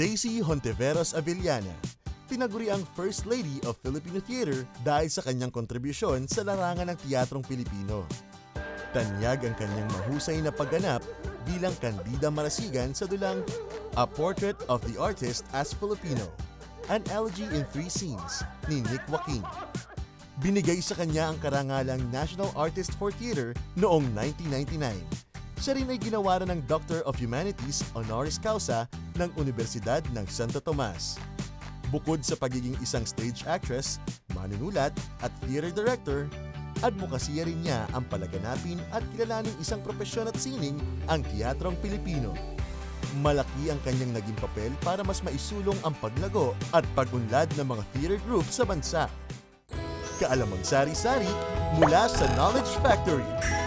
Daisy Hontiveros Avellana, tinaguri ang First Lady of Philippine Theater dahil sa kanyang kontribusyon sa larangan ng teatrong Pilipino. Tanyag ang kanyang mahusay na pagganap bilang kandida marasigan sa dulang A Portrait of the Artist as Filipino, an Elegy in 3 Scenes ni Nick Joaquin. Binigay sa kanya ang karangalang National Artist for Theater noong 1999. Siya rin ay ginawaran ng Doctor of Humanities honoris causa ng Universidad ng Santo Tomas. Bukod sa pagiging isang stage actress, manunulat at theater director, advokasya rin niya ang palaganapin at kilalaning isang propesyon at sining ang teatrong Pilipino. Malaki ang kanyang naging papel para mas maisulong ang paglago at pagunlad ng mga theater group sa bansa. Kaalamang sari-sari mula sa Knowledge Factory.